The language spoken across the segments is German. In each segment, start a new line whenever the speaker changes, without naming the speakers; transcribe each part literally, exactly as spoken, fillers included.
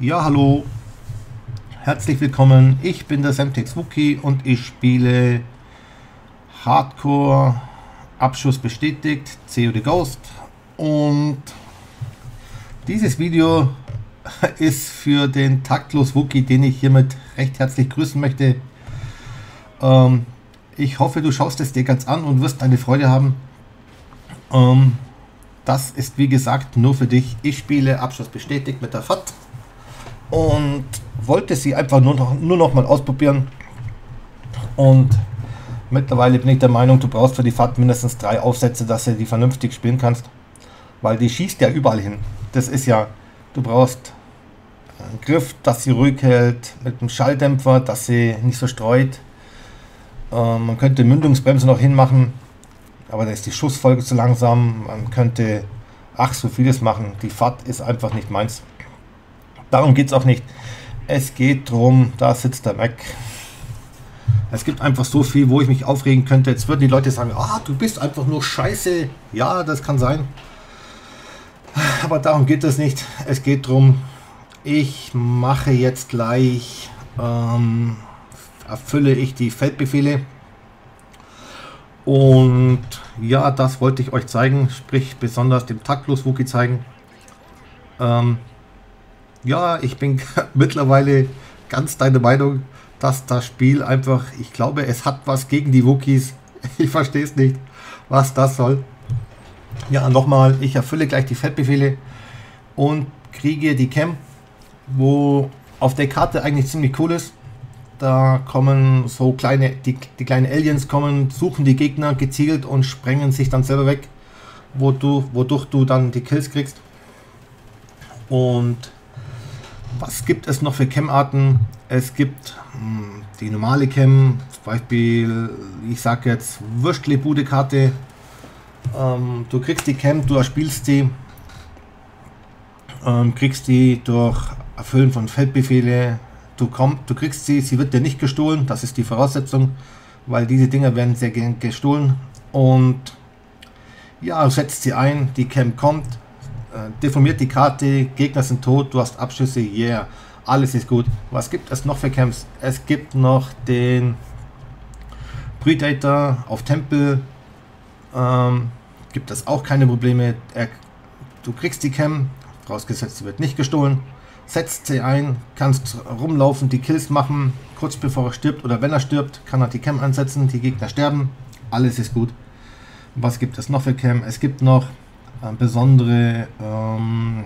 Ja, hallo, herzlich willkommen. Ich bin der Semtex Wookie und ich spiele Hardcore, Abschuss bestätigt, C O D Ghost. Und dieses Video ist für den taktlos Wookie, den ich hiermit recht herzlich grüßen möchte. Ähm, ich hoffe, du schaust es dir ganz an und wirst eine Freude haben. Ähm, das ist wie gesagt nur für dich. Ich spiele Abschuss bestätigt mit der F A T und wollte sie einfach nur noch, nur noch mal ausprobieren. Und mittlerweile bin ich der Meinung, du brauchst für die F A T mindestens drei Aufsätze, dass du die vernünftig spielen kannst, weil die schießt ja überall hin. Das ist ja, du brauchst einen Griff, dass sie ruhig hält, mit einem Schalldämpfer, dass sie nicht so streut. Ähm, man könnte Mündungsbremse noch hinmachen, aber da ist die Schussfolge zu langsam. Man könnte ach so vieles machen. Die F A T ist einfach nicht meins. Darum geht es auch nicht. Es geht darum, da sitzt der Mac. Es gibt einfach so viel, wo ich mich aufregen könnte. Jetzt würden die Leute sagen, ah, du bist einfach nur scheiße. Ja, das kann sein. Aber darum geht es nicht. Es geht darum, ich mache jetzt gleich, ähm, erfülle ich die Feldbefehle. Und ja, das wollte ich euch zeigen, sprich besonders dem taktlos Wookie zeigen. Ähm, ja, ich bin mittlerweile ganz deiner Meinung, dass das Spiel einfach, ich glaube, es hat was gegen die Wookies. Ich verstehe es nicht, was das soll. Ja, nochmal, ich erfülle gleich die Feldbefehle und kriege die Cam, wo auf der Karte eigentlich ziemlich cool ist. Da kommen so kleine, die, die kleinen Aliens kommen, suchen die Gegner gezielt und sprengen sich dann selber weg, wo du, wodurch du dann die Kills kriegst. Und was gibt es noch für Cam-Arten? Es gibt mh, die normale Cam, zum Beispiel, ich sage jetzt Würstle-Bude-Karte. Ähm, du kriegst die Cam, du erspielst sie, ähm, kriegst die durch Erfüllen von Feldbefehle. Du, komm, du kriegst sie, sie wird dir nicht gestohlen, das ist die Voraussetzung, weil diese Dinger werden sehr gern gestohlen. Und ja, setzt sie ein, die Cam kommt, äh, deformiert die Karte, Gegner sind tot, du hast Abschüsse, yeah, alles ist gut. Was gibt es noch für Camps? Es gibt noch den Predator auf Tempel, ähm, gibt es auch keine Probleme. Er, du kriegst die Cam, vorausgesetzt sie wird nicht gestohlen. Setzt sie ein, kannst rumlaufen, die Kills machen, kurz bevor er stirbt oder wenn er stirbt, kann er die Cam ansetzen, die Gegner sterben, alles ist gut. Was gibt es noch für Cam? Es gibt noch äh, besondere, ähm,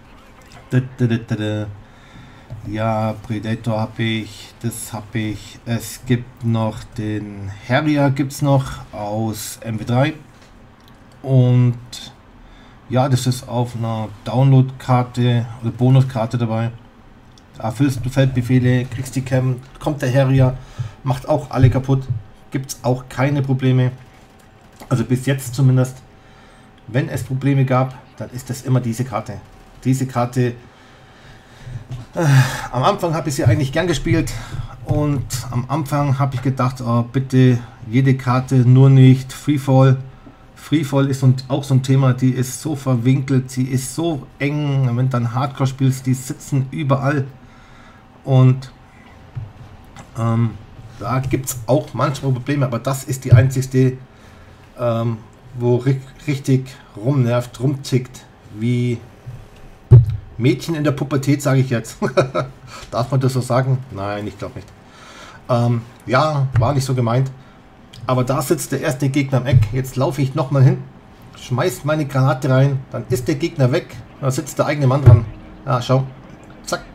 ja, Predator habe ich, das habe ich, es gibt noch den Harrier, gibt es noch aus M W drei und ja, das ist auf einer Download-Karte oder Bonuskarte dabei. Da erfüllst du Feldbefehle, kriegst die Cam, kommt der Harrier, macht auch alle kaputt. Gibt es auch keine Probleme. Also bis jetzt zumindest. Wenn es Probleme gab, dann ist das immer diese Karte. Diese Karte, äh, am Anfang habe ich sie eigentlich gern gespielt. Und am Anfang habe ich gedacht, oh, bitte jede Karte, nur nicht Freefall. Freefall ist und auch so ein Thema, die ist so verwinkelt, sie ist so eng, wenn du dann Hardcore spielst, die sitzen überall und ähm, da gibt es auch manchmal Probleme, aber das ist die einzigste, ähm, wo ri richtig rumnervt, rumzickt, wie Mädchen in der Pubertät, sage ich jetzt. Darf man das so sagen? Nein, ich glaube nicht. Ähm, ja, war nicht so gemeint. Aber da sitzt der erste Gegner am Eck. Jetzt laufe ich nochmal hin, schmeiß meine Granate rein, dann ist der Gegner weg, da sitzt der eigene Mann dran. Ja, schau. Zack.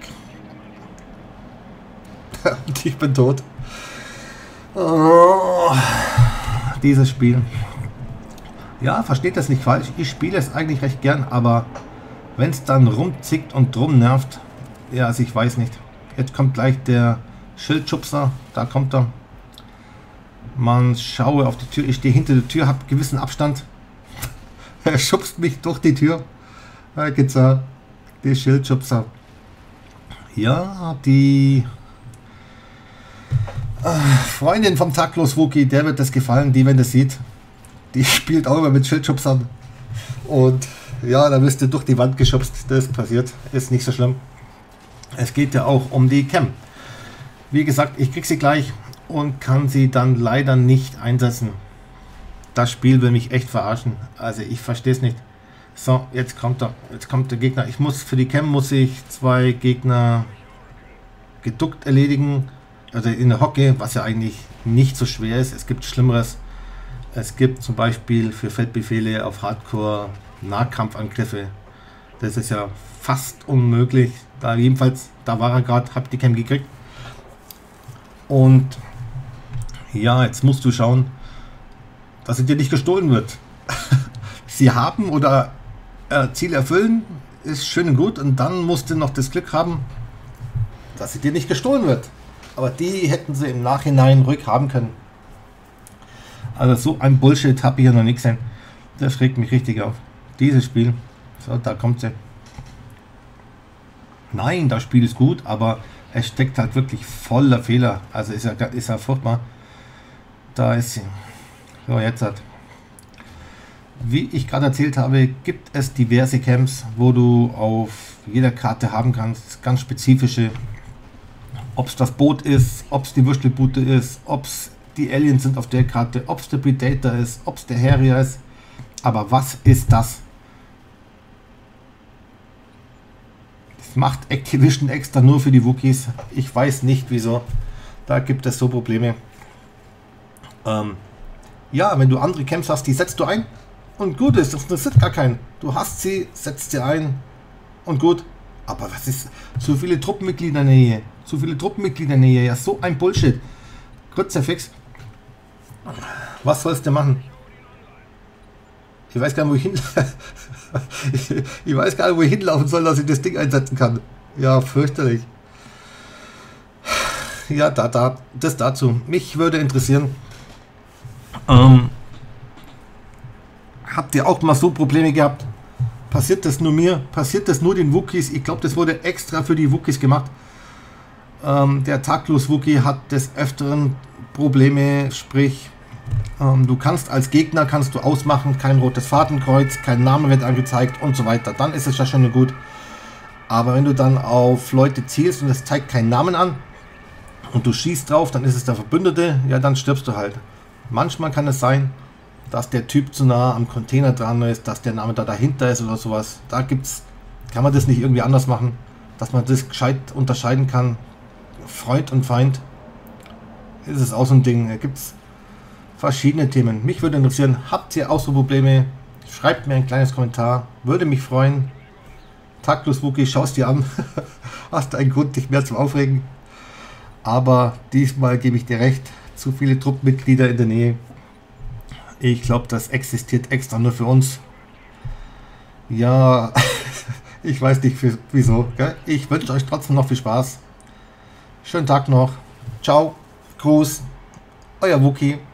Und ich bin tot. Oh, dieses Spiel. Ja, versteht das nicht falsch. Ich spiele es eigentlich recht gern, aber wenn es dann rumzickt und drum nervt, ja, also ich weiß nicht. Jetzt kommt gleich der Schildschubser, da kommt er. Man schaue auf die Tür, ich stehe hinter der Tür, habe gewissen Abstand. Er schubst mich durch die Tür. Da geht's ja, die Schildschubser. Ja, die äh, Freundin vom taktlos Wookie, der wird das gefallen, die, wenn das sieht, die spielt auch immer mit Schildschubsern. Und ja, da wirst du durch die Wand geschubst, das passiert, ist nicht so schlimm. Es geht ja auch um die Cam. Wie gesagt, ich kriege sie gleich und kann sie dann leider nicht einsetzen. Das Spiel will mich echt verarschen. Also ich verstehe es nicht. So, jetzt kommt er. Jetzt kommt der Gegner. Ich muss für die Cam muss ich zwei Gegner geduckt erledigen. Also in der Hocke, was ja eigentlich nicht so schwer ist. Es gibt Schlimmeres. Es gibt zum Beispiel für Feldbefehle auf Hardcore Nahkampfangriffe. Das ist ja fast unmöglich. Da jedenfalls, da war er gerade, hab die Cam gekriegt. Und ja, jetzt musst du schauen, dass sie dir nicht gestohlen wird. Sie haben oder äh, Ziel erfüllen, ist schön und gut. Und dann musst du noch das Glück haben, dass sie dir nicht gestohlen wird. Aber die hätten sie im Nachhinein ruhig haben können. Also so ein Bullshit habe ich ja noch nicht gesehen. Das regt mich richtig auf. Dieses Spiel. So, da kommt sie. Nein, das Spiel ist gut, aber es steckt halt wirklich voller Fehler. Also ist ja, ist ja furchtbar. Da ist sie. So, jetzt hat. Wie ich gerade erzählt habe, gibt es diverse Camps, wo du auf jeder Karte haben kannst. Ganz spezifische. Ob es das Boot ist, ob es die Würstelbude ist, ob es die Aliens sind auf der Karte, ob es der Predator ist, ob es der Harrier ist. Aber was ist das? Das macht Activision extra nur für die Wookiees. Ich weiß nicht wieso. Da gibt es so Probleme. Ähm, ja, wenn du andere Camps hast, die setzt du ein und gut ist. Das interessiert gar keinen. Du hast sie, setzt sie ein und gut. Aber was ist? Zu viele Truppenmitglieder in der Nähe. Zu viele Truppenmitglieder in der Nähe. Ja, so ein Bullshit. Kruzifix. Was sollst du machen? Ich weiß gar nicht, wo ich hin. Ich weiß gar nicht, wo ich hinlaufen soll, dass ich das Ding einsetzen kann. Ja, fürchterlich. Ja, da, da, das dazu. Mich würde interessieren. Ähm, habt ihr auch mal so Probleme gehabt? Passiert das nur mir? Passiert das nur den Wookiees? Ich glaube, das wurde extra für die Wookiees gemacht. Ähm, der Taglos-Wookie hat des Öfteren Probleme, sprich, ähm, du kannst als Gegner kannst du ausmachen, kein rotes Fadenkreuz, kein Name wird angezeigt und so weiter. Dann ist es ja schon gut. Aber wenn du dann auf Leute zielst und es zeigt keinen Namen an und du schießt drauf, dann ist es der Verbündete, ja, dann stirbst du halt. Manchmal kann es sein, dass der Typ zu nah am Container dran ist, dass der Name da dahinter ist oder sowas. Da gibt's, kann man das nicht irgendwie anders machen, dass man das gescheit unterscheiden kann. Freund und Feind. Das ist auch so ein Ding. Da gibt es verschiedene Themen. Mich würde interessieren, habt ihr auch so Probleme? Schreibt mir ein kleines Kommentar. Würde mich freuen. Taglos Wookie, schaust dir an. Hast einen Grund, dich mehr zum Aufregen. Aber diesmal gebe ich dir recht. Zu viele Truppenmitglieder in der Nähe. Ich glaube, das existiert extra nur für uns. Ja, ich weiß nicht für, wieso. Gell? Ich wünsche euch trotzdem noch viel Spaß. Schönen Tag noch. Ciao. Gruß. Euer Wookie.